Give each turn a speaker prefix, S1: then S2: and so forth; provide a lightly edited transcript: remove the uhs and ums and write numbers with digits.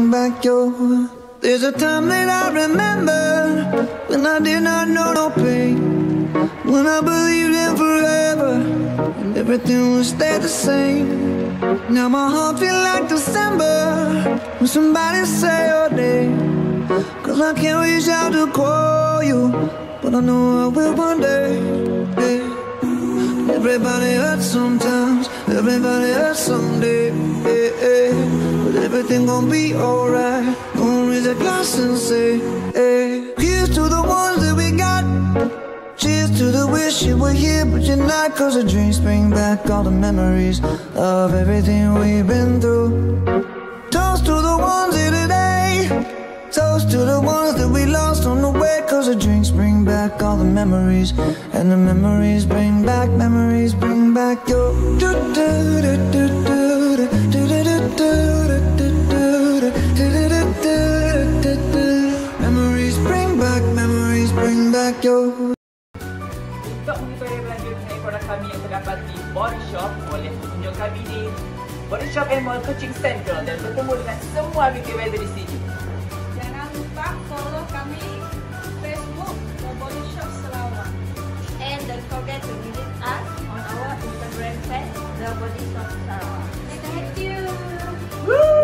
S1: bring back your. There's a time that I remember when I did not know no pain, when I believed in forever and everything would stay the same. Now my heart feels like December when somebody say your name, 'cause I can't reach out to call you, but I know I will one day. Yeah. Everybody hurts sometimes, everybody hurts someday, yeah, yeah. But everything gon' be alright. Gonna raise a glass and say, hey. Here's to the ones that we got. Cheers to the wish you were here but you're not, 'cause the drinks bring back all the memories of everything we've been through. Toast to the ones here today, toast to the ones that we lost on the way, 'cause the drinks bring back all the memories, and the memories bring back your. Memories bring back your.
S2: Untuk mengetahui lebih lanjut mengenai produk kami yang terdapat di Body Shop, boleh mengunjungi kami di Body Shop Aeon Kuching Central dan bertemu dengan semua beauty weather di sini.
S3: Jangan lupa follow kami Facebook The Body Shop Sarawak.
S4: And don't forget to visit us on our Instagram page The Body Shop Sarawak.
S3: Thank you.
S2: Woo!